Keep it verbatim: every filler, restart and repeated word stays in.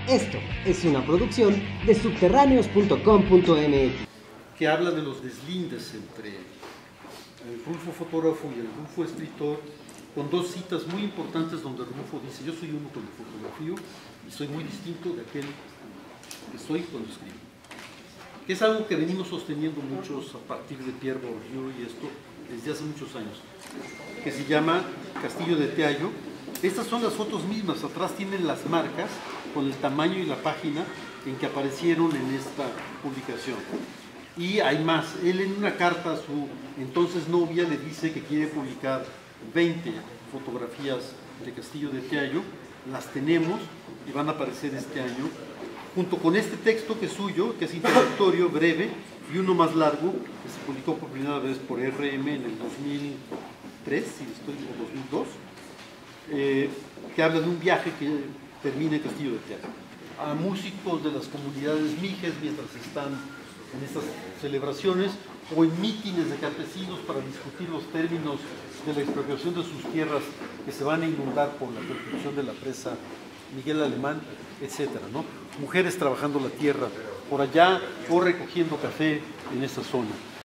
Esto es una producción de subterráneos punto com punto m x. Que habla de los deslindes entre el Rulfo fotógrafo y el Rulfo escritor, con dos citas muy importantes donde Rulfo dice: yo soy uno cuando fotografío y soy muy distinto de aquel que soy cuando escribo. Que es algo que venimos sosteniendo muchos a partir de Pierre Bourdieu y esto desde hace muchos años, que se llama Castillo de Teallo. Estas son las fotos mismas, atrás tienen las marcas con el tamaño y la página en que aparecieron en esta publicación. Y hay más, él en una carta a su entonces novia le dice que quiere publicar veinte fotografías de Castillo de Teallo, las tenemos y van a aparecer este año, junto con este texto que es suyo, que es introductorio, breve, y uno más largo, que se publicó por primera vez por R M en el dos mil tres, si estoy, o dos mil dos, eh, que habla de un viaje que termina en Castillo de Teallo. A músicos de las comunidades mijes mientras están en estas celebraciones, o en mítines de campesinos para discutir los términos de la expropiación de sus tierras que se van a inundar por la construcción de la presa Miguel Alemán, etcétera, ¿no? Mujeres trabajando la tierra por allá o recogiendo café en esta zona.